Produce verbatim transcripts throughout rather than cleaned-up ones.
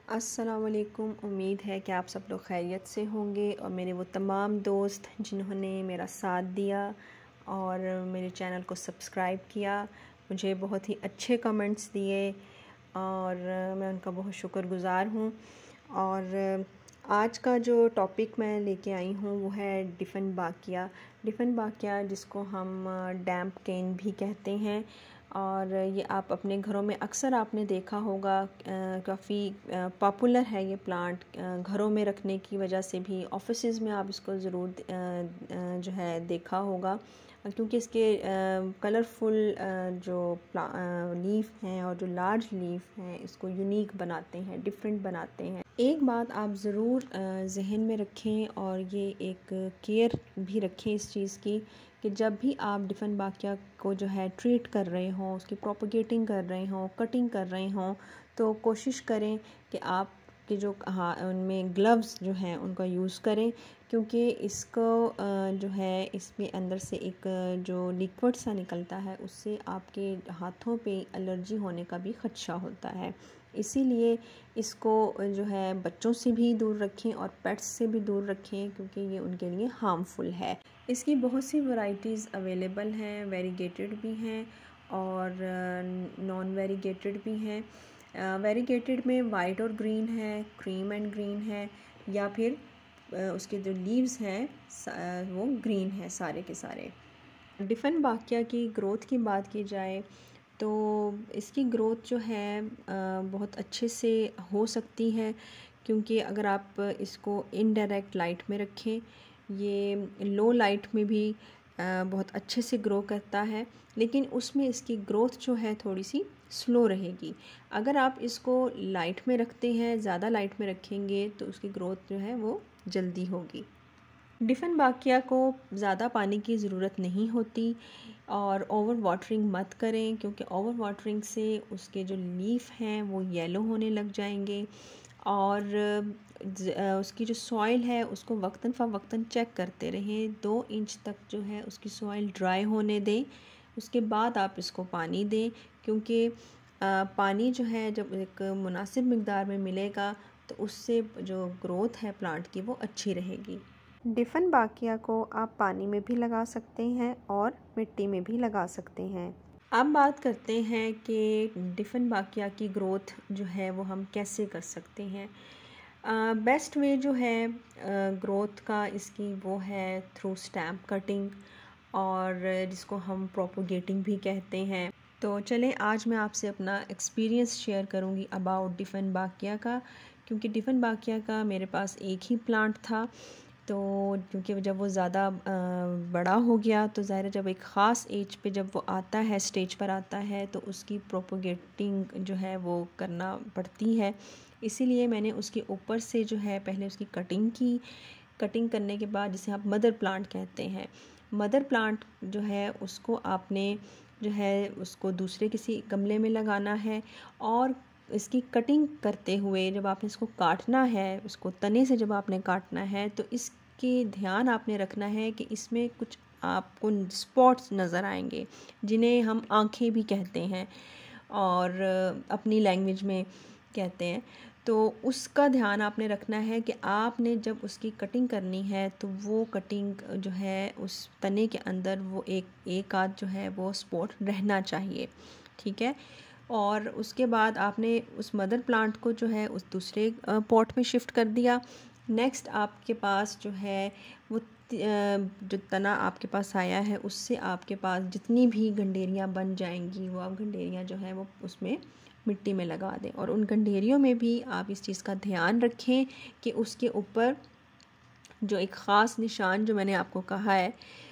अस्सलामुअलैकुम। उम्मीद है कि आप सब लोग खैरियत से होंगे और मेरे वो तमाम दोस्त जिन्होंने मेरा साथ दिया और मेरे चैनल को सब्सक्राइब किया, मुझे बहुत ही अच्छे कमेंट्स दिए और मैं उनका बहुत शुक्रगुज़ार हूँ। और आज का जो टॉपिक मैं लेके आई हूँ वो है डिफ़न बाकिया। डिफ़न बाकिया जिसको हम डैम्प केन भी कहते हैं, और ये आप अपने घरों में अक्सर आपने देखा होगा। काफ़ी पॉपुलर है ये प्लांट, घरों में रखने की वजह से भी ऑफिसेज़ में आप इसको ज़रूर जो है देखा होगा, क्योंकि इसके कलरफुल जो लीफ हैं और जो लार्ज लीफ हैं इसको यूनिक बनाते हैं, डिफरेंट बनाते हैं। एक बात आप ज़रूर जहन में रखें और ये एक केयर भी रखें इस चीज़ की कि जब भी आप डिफ़न बाकिया को जो है ट्रीट कर रहे हों, उसकी प्रोपगेटिंग कर रहे हों, कटिंग कर रहे हों, तो कोशिश करें कि आप कि जो हाँ उनमें ग्लव्स जो हैं उनका यूज़ करें, क्योंकि इसको जो है इसमें अंदर से एक जो लिक्विड सा निकलता है उससे आपके हाथों पे एलर्जी होने का भी ख़दशा होता है। इसीलिए इसको जो है बच्चों से भी दूर रखें और पेट्स से भी दूर रखें, क्योंकि ये उनके लिए हार्मफुल है। इसकी बहुत सी वैरायटीज़ अवेलेबल हैं, वेरीगेटेड भी हैं और नॉन वेरीगेटेड भी हैं। वेरीगेटेड uh, में वाइट और ग्रीन है, क्रीम एंड ग्रीन है, या फिर uh, उसके जो लीव्स हैं वो ग्रीन है सारे के सारे। डिफ़न बाकिया की ग्रोथ की बात की जाए तो इसकी ग्रोथ जो है uh, बहुत अच्छे से हो सकती है, क्योंकि अगर आप इसको इनडायरेक्ट लाइट में रखें, ये लो लाइट में भी बहुत अच्छे से ग्रो करता है, लेकिन उसमें इसकी ग्रोथ जो है थोड़ी सी स्लो रहेगी। अगर आप इसको लाइट में रखते हैं, ज़्यादा लाइट में रखेंगे तो उसकी ग्रोथ जो है वो जल्दी होगी। डिफ़न बाकिया को ज़्यादा पानी की ज़रूरत नहीं होती और ओवर वाटरिंग मत करें, क्योंकि ओवर वाटरिंग से उसके जो लीफ हैं वो येलो होने लग जाएंगे। और उसकी जो सॉइल है उसको वक्तन फ़वक्तन चेक करते रहें, दो इंच तक जो है उसकी सॉइल ड्राई होने दें, उसके बाद आप इसको पानी दें, क्योंकि पानी जो है जब एक मुनासिब मिक़दार में मिलेगा तो उससे जो ग्रोथ है प्लांट की वो अच्छी रहेगी। डिफ़न बाकिया को आप पानी में भी लगा सकते हैं और मिट्टी में भी लगा सकते हैं। अब बात करते हैं कि डिफ़न बाकिया की ग्रोथ जो है वो हम कैसे कर सकते हैं। बेस्ट वे जो है ग्रोथ का इसकी वो है थ्रू स्टैम्प कटिंग, और जिसको हम प्रोपोगेटिंग भी कहते हैं। तो चलें आज मैं आपसे अपना एक्सपीरियंस शेयर करूंगी अबाउट डिफ़न बाकिया का, क्योंकि डिफ़न बाकिया का मेरे पास एक ही प्लांट था। तो क्योंकि जब वो ज़्यादा बड़ा हो गया तो ज़ाहिर है जब एक ख़ास एज पे जब वो आता है, स्टेज पर आता है, तो उसकी प्रोपोगेटिंग जो है वो करना पड़ती है। इसीलिए मैंने उसके ऊपर से जो है पहले उसकी कटिंग की। कटिंग करने के बाद जिसे आप मदर प्लांट कहते हैं, मदर प्लांट जो है उसको आपने जो है उसको दूसरे किसी गमले में लगाना है, और इसकी कटिंग करते हुए जब आपने इसको काटना है, उसको तने से जब आपने काटना है, तो इसकी ध्यान आपने रखना है कि इसमें कुछ आपको स्पॉट्स नज़र आएंगे, जिन्हें हम आँखें भी कहते हैं और अपनी लैंग्वेज में कहते हैं। तो उसका ध्यान आपने रखना है कि आपने जब उसकी कटिंग करनी है तो वो कटिंग जो है उस तने के अंदर वो एक एक आध जो है वो स्पॉट रहना चाहिए, ठीक है। और उसके बाद आपने उस मदर प्लांट को जो है उस दूसरे पॉट में शिफ्ट कर दिया। नेक्स्ट आपके पास जो है वो जो तना आपके पास आया है उससे आपके पास जितनी भी गंडेरियाँ बन जाएंगी वो आप गंडेरियाँ जो है वो उसमें मिट्टी में लगा दें, और उन गंडेरियों में भी आप इस चीज़ का ध्यान रखें कि उसके ऊपर जो एक ख़ास निशान जो मैंने आपको कहा है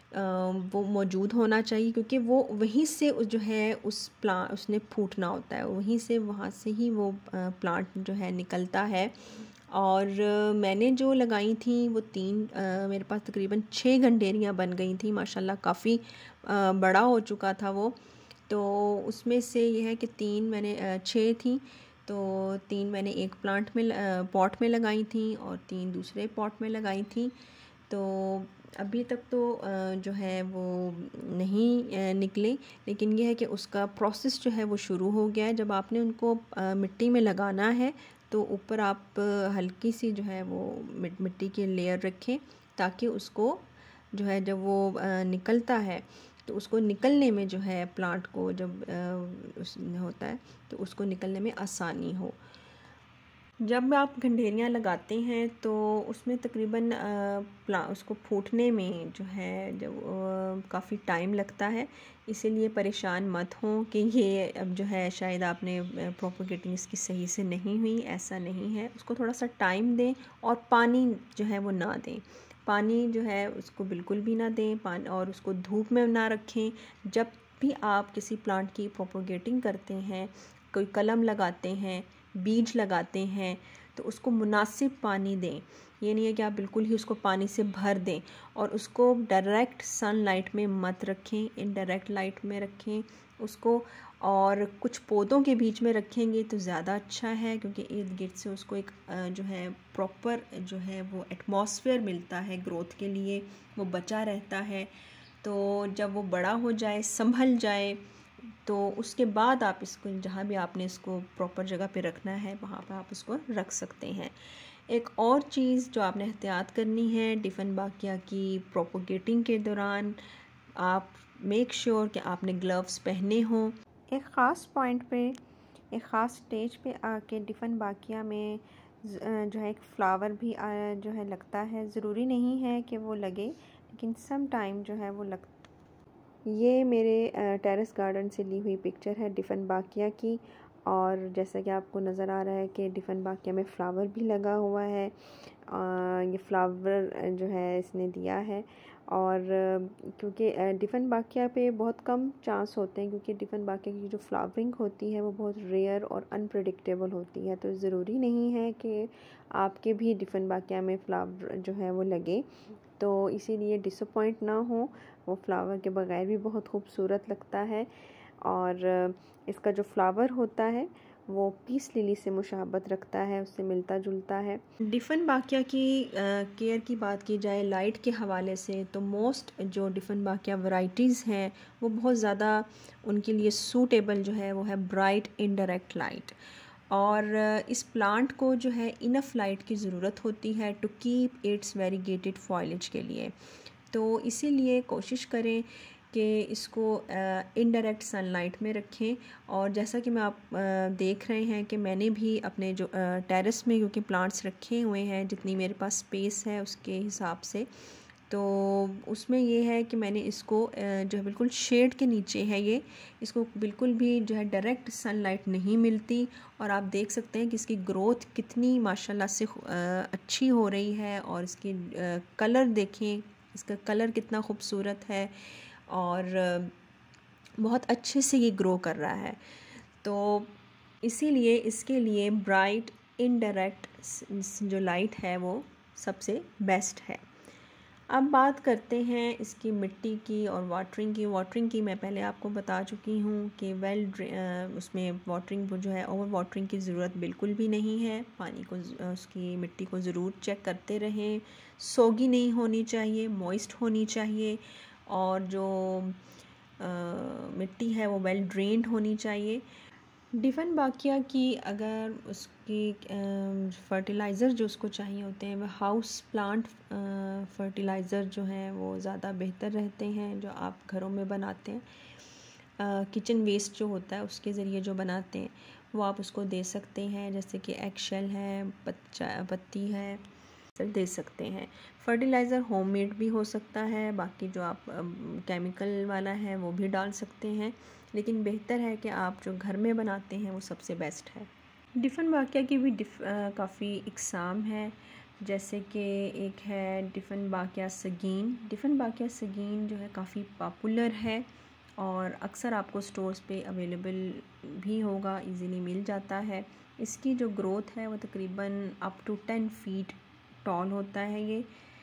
वो मौजूद होना चाहिए, क्योंकि वो वहीं से जो है उस प्लांट उसने फूटना होता है, वहीं से वहाँ से ही वो प्लांट जो है निकलता है। और मैंने जो लगाई थी वो तीन मेरे पास तकरीबन छः गंडेरियाँ बन गई थी माशाल्लाह, काफ़ी बड़ा हो चुका था वो। तो उसमें से ये है कि तीन मैंने छः थी, तो तीन मैंने एक प्लांट में पॉट में लगाई थी और तीन दूसरे पॉट में लगाई थी। तो अभी तक तो जो है वो नहीं निकले, लेकिन यह है कि उसका प्रोसेस जो है वो शुरू हो गया है। जब आपने उनको मिट्टी में लगाना है तो ऊपर आप हल्की सी जो है वो मिट्टी की लेयर रखें, ताकि उसको जो है जब वो निकलता है तो उसको निकलने में जो है प्लांट को जब होता है तो उसको निकलने में आसानी हो। जब आप गंडेरियाँ लगाते हैं तो उसमें तकरीबन प्ला उसको फूटने में जो है जब काफ़ी टाइम लगता है, इसीलिए परेशान मत हों कि ये अब जो है शायद आपने प्रोपोगेटिंग इसकी सही से नहीं हुई। ऐसा नहीं है, उसको थोड़ा सा टाइम दें और पानी जो है वो ना दें। पानी जो है उसको बिल्कुल भी ना दें, पानी और उसको धूप में ना रखें। जब भी आप किसी प्लांट की प्रोपोगेटिंग करते हैं, कोई कलम लगाते हैं, बीज लगाते हैं, तो उसको मुनासिब पानी दें। ये नहीं है कि आप बिल्कुल ही उसको पानी से भर दें, और उसको डायरेक्ट सनलाइट में मत रखें, इनडायरेक्ट लाइट में रखें उसको। और कुछ पौधों के बीच में रखेंगे तो ज़्यादा अच्छा है, क्योंकि इर्द गिर्द से उसको एक जो है प्रॉपर जो है वो एटमॉस्फेयर मिलता है ग्रोथ के लिए, वो बचा रहता है। तो जब वो बड़ा हो जाए, संभल जाए, तो उसके बाद आप इसको जहाँ भी आपने इसको प्रॉपर जगह पे रखना है वहाँ पे आप उसको रख सकते हैं। एक और चीज़ जो आपने एहतियात करनी है डिफनबाकिया की प्रोपोगेटिंग के दौरान, आप मेक श्योर कि आपने ग्लव्स पहने हों। एक ख़ास पॉइंट पे, एक ख़ास स्टेज पे आके डिफनबाकिया में जो है एक फ़्लावर भी जो है लगता है। ज़रूरी नहीं है कि वो लगे, लेकिन सम टाइम जो है वो लग। ये मेरे टेरेस गार्डन से ली हुई पिक्चर है डिफनबाकिया की, और जैसा कि आपको नज़र आ रहा है कि डिफनबाकिया में फ़्लावर भी लगा हुआ है। आ, ये फ़्लावर जो है इसने दिया है, और क्योंकि डिफनबाकिया पे बहुत कम चांस होते हैं, क्योंकि डिफनबाकिया की जो फ्लावरिंग होती है वो बहुत रेयर और अनप्रेडिक्टेबल होती है। तो ज़रूरी नहीं है कि आपके भी डिफनबाकिया में फ़्लावर जो है वो लगे, तो इसीलिए डिसअपॉइंट ना हो। वो फ्लावर के बगैर भी बहुत खूबसूरत लगता है, और इसका जो फ्लावर होता है वो पीस लिली से मुशाबत रखता है, उससे मिलता जुलता है। डिफनबाकिया की केयर की बात की जाए लाइट के हवाले से, तो मोस्ट जो डिफनबाकिया वैरायटीज़ हैं वो बहुत ज़्यादा उनके लिए सूटेबल जो है वो है ब्राइट इनडायरेक्ट लाइट। और इस प्लांट को जो है इनफ लाइट की ज़रूरत होती है to keep its variegated foliage के लिए। तो इसीलिए कोशिश करें कि इसको इनडायरेक्ट सनलाइट में रखें। और जैसा कि मैं आप आ, देख रहे हैं कि मैंने भी अपने जो टेरेस में क्योंकि प्लांट्स रखे हुए हैं, जितनी मेरे पास स्पेस है उसके हिसाब से, तो उसमें ये है कि मैंने इसको जो है बिल्कुल शेड के नीचे है ये, इसको बिल्कुल भी जो है डायरेक्ट सनलाइट नहीं मिलती। और आप देख सकते हैं कि इसकी ग्रोथ कितनी माशाल्लाह से अच्छी हो रही है, और इसकी कलर देखें, इसका कलर कितना खूबसूरत है, और बहुत अच्छे से ये ग्रो कर रहा है। तो इसीलिए इसके लिए ब्राइट इनडायरेक्ट जो लाइट है वो सबसे बेस्ट है। अब बात करते हैं इसकी मिट्टी की और वाटरिंग की। वाटरिंग की मैं पहले आपको बता चुकी हूँ कि वेल उसमें वाटरिंग जो है ओवर वाटरिंग की ज़रूरत बिल्कुल भी नहीं है। पानी को उसकी मिट्टी को ज़रूर चेक करते रहें, सोगी नहीं होनी चाहिए, मॉइस्ट होनी चाहिए, और जो आ, मिट्टी है वो वेल ड्रेन्ड होनी चाहिए। डिफनबाकिया की अगर उसकी फर्टिलाइज़र जो उसको चाहिए होते हैं वह हाउस प्लांट फर्टिलाइज़र जो हैं वो ज़्यादा बेहतर रहते हैं, जो आप घरों में बनाते हैं। किचन वेस्ट जो होता है उसके ज़रिए जो बनाते हैं वो आप उसको दे सकते हैं, जैसे कि एगशेल है, पत्ता पत्ती है, दे सकते हैं। फर्टिलाइज़र होममेड भी हो सकता है, बाकी जो आप केमिकल वाला है वो भी डाल सकते हैं, लेकिन बेहतर है कि आप जो घर में बनाते हैं वो सबसे बेस्ट है। डिफनबाकिया की भी डिफ काफ़ी इकसाम है, जैसे कि एक है डिफनबाकिया सगीन। डिफनबाकिया सगीन जो है काफ़ी पॉपुलर है, और अक्सर आपको स्टोर्स पे अवेलेबल भी होगा, इजीली मिल जाता है। इसकी जो ग्रोथ है वो तकरीबन up to ten feet tall होता है ये,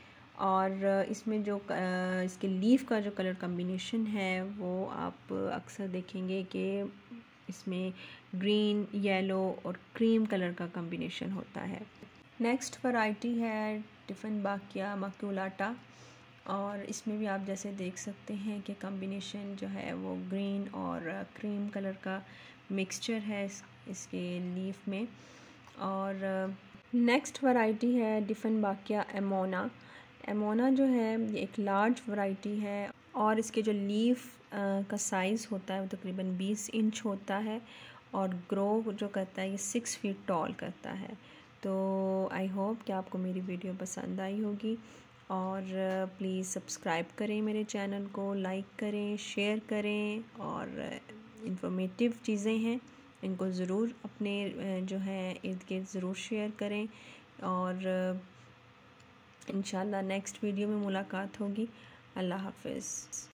और इसमें जो इसके लीफ का जो कलर कम्बिनेशन है वो आप अक्सर देखेंगे कि इसमें ग्रीन, येलो और क्रीम कलर का कम्बिनेशन होता है। नेक्स्ट वैरायटी है डिफनबाकिया मक्यूलाटा, और इसमें भी आप जैसे देख सकते हैं कि कम्बिनेशन जो है वो ग्रीन और क्रीम कलर का मिक्सचर है इस, इसके लीफ में। और नेक्स्ट वैरायटी है डिफनबाकिया एमोना। एमोना जो है ये एक लार्ज वैरायटी है और इसके जो लीफ का साइज़ होता है वो तकरीबन बीस इंच होता है और ग्रो जो करता है ये सिक्स फीट टॉल करता है। तो आई होप कि आपको मेरी वीडियो पसंद आई होगी और प्लीज़ सब्सक्राइब करें मेरे चैनल को, लाइक करें, शेयर करें और इंफॉर्मेटिव चीज़ें हैं इनको ज़रूर अपने जो है इर्द गिर्द ज़रूर शेयर करें और इंशाल्लाह नेक्स्ट वीडियो में मुलाकात होगी। अल्लाह हाफ़िज़।